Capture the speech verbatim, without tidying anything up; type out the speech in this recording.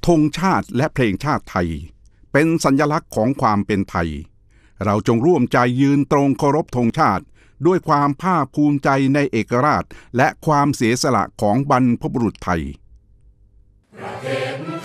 ธงชาติและเพลงชาติไทยเป็นสัญลักษณ์ของความเป็นไทยเราจงร่วมใจยืนตรงเคารพธงชาติด้วยความภาคภูมิใจในเอกราชและความเสียสละของบรรพบุรุษไทยประเทศ